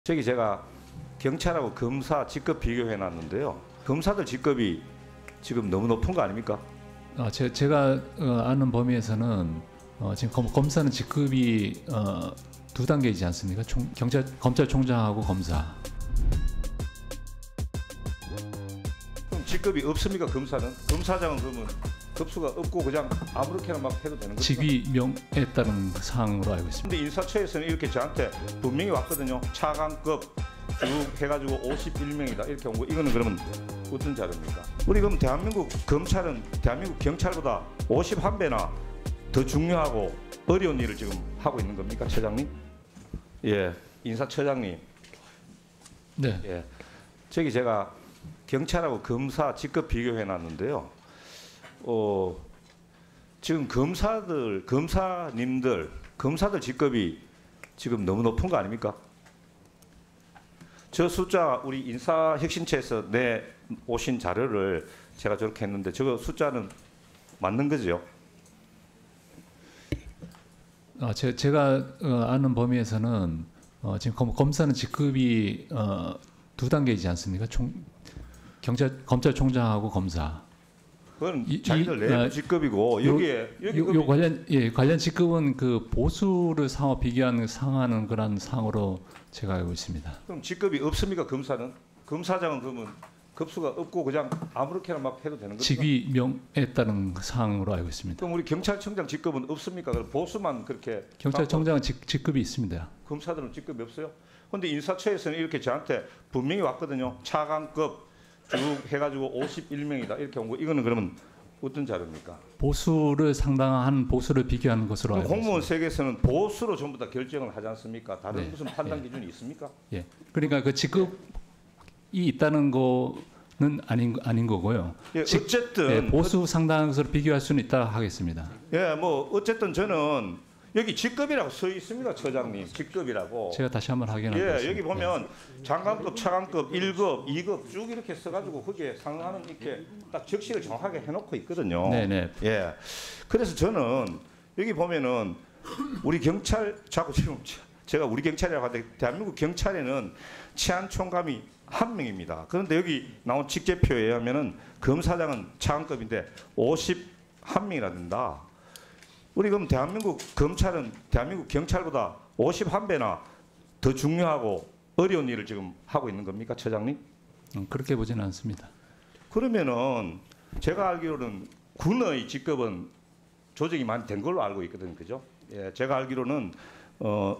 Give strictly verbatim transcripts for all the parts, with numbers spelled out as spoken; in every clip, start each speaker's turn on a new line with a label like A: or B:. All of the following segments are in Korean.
A: 저기 제가 경찰하고 검사 직급 비교해 놨는데요. 검사들 직급이 지금 너무 높은 거 아닙니까?
B: 어, 제, 제가 어, 아는 범위에서는 어, 지금 검, 검사는 직급이 어, 두 단계이지 않습니까? 총, 경찰, 검찰총장하고 검사.
A: 그럼 직급이 없습니까? 검사는? 검사장은 그러면 급수가 없고 그냥 아무렇게나 막 해도 되는 거죠?
B: 직위 명에 따른 사항으로 알고 있습니다.
A: 근데 인사처에서는 이렇게 저한테 분명히 왔거든요. 차관급 쭉 해가지고 오십일 명이다 이렇게 온 거. 이거는 그러면 어떤 자료입니까? 우리 그럼 대한민국 검찰은 대한민국 경찰보다 오십일 배나 더 중요하고 어려운 일을 지금 하고 있는 겁니까, 처장님? 예, 인사처장님.
B: 네.
A: 예, 저기 제가 경찰하고 검사 직급 비교해 놨는데요. 어, 지금 검사들, 검사님들, 검사들 직급이 지금 너무 높은 거 아닙니까? 저 숫자 우리 인사혁신처에서 내 오신 자료를 제가 저렇게 했는데 저거 숫자는 맞는 거죠?
B: 어, 제, 제가 어, 아는 범위에서는 어, 지금 검, 검사는 직급이 어, 두 단계이지 않습니까? 총, 경찰, 검찰총장하고 검사.
A: 그건
B: 이,
A: 자기들
B: 이,
A: 내부
B: 아,
A: 직급이고
B: 요,
A: 여기에 여기
B: 요, 요 관련 예 관련 직급은 그 보수를 상호 비교하는 상하는 그런 상으로 제가 알고 있습니다.
A: 그럼 직급이 없습니까? 검사는? 검사장은 그러면 급수가 없고 그냥 아무렇게나 막 해도 되는 거죠?
B: 직위 명에 따른 사항으로 알고 있습니다.
A: 그럼 우리 경찰청장 직급은 없습니까? 그럼 보수만 그렇게
B: 경찰청장은 직, 직급이 있습니다.
A: 검사들은 직급이 없어요? 근데 인사처에서는 이렇게 저한테 분명히 왔거든요. 차관급 쭉 해가지고 오십일 명이다 이렇게 온 거. 이거는 그러면 어떤 자료입니까?
B: 보수를 상당한 보수를 비교하는 것으로 알고
A: 공무원
B: 있습니다.
A: 세계에서는 보수로 전부 다 결정을 하지 않습니까? 다른
B: 네.
A: 무슨 판단
B: 예.
A: 기준이 있습니까?
B: 예, 그러니까 그 직급이 있다는 거는 아닌 아닌 거고요.
A: 예,
B: 직-
A: 어쨌든
B: 예, 보수 상당한 것으로 비교할 수는 있다 하겠습니다.
A: 예, 뭐 어쨌든 저는 여기 직급이라고 써 있습니다, 처장님. 직급이라고.
B: 제가 다시 한번 확인하겠습니다.
A: 예, 여기 보면 장관급, 차관급, 일 급, 이 급 쭉 이렇게 써가지고 거기에 상하는 이렇게 딱 적시를 정확하게 해놓고 있거든요.
B: 네네.
A: 예. 그래서 저는 여기 보면은 우리 경찰 자꾸 지금 제가 우리 경찰이라고 하는데 대한민국 경찰에는 치안총감이 한 명입니다. 그런데 여기 나온 직제표에 의하면은 검사장은 차관급인데 오십일 명이나 된다. 우리 그럼 대한민국 검찰은 대한민국 경찰보다 오십일 배나 더 중요하고 어려운 일을 지금 하고 있는 겁니까, 처장님?
B: 음, 그렇게 보지는 않습니다.
A: 그러면은 제가 알기로는 군의 직급은 조정이 많이 된 걸로 알고 있거든요, 그죠? 예, 제가 알기로는 어,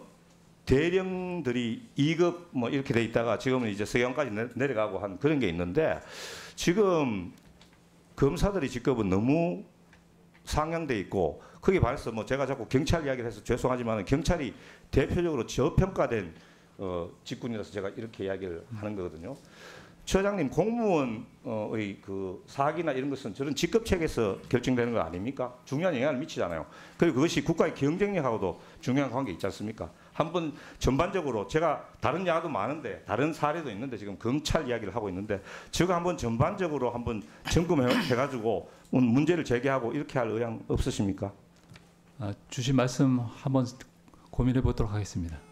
A: 대령들이 이 급 뭐 이렇게 돼 있다가 지금은 이제 서경까지 내려가고 한 그런 게 있는데 지금 검사들의 직급은 너무 상향돼 있고 거기에 반해서 뭐 제가 자꾸 경찰 이야기를 해서 죄송하지만 경찰이 대표적으로 저평가된 어, 직군이라서 제가 이렇게 이야기를 하는 거거든요. 처장님 공무원의 그 사기나 이런 것은 저런 직급 체계에서 결정되는 거 아닙니까? 중요한 영향을 미치잖아요. 그리고 그것이 국가의 경쟁력하고도 중요한 관계 있지 않습니까? 한번 전반적으로 제가 다른 야도 많은데 다른 사례도 있는데 지금 검찰 이야기를 하고 있는데 저거 한번 전반적으로 한번 점검해가지고 문제를 제기하고 이렇게 할 의향 없으십니까?
B: 아, 주신 말씀 한번 고민해 보도록 하겠습니다.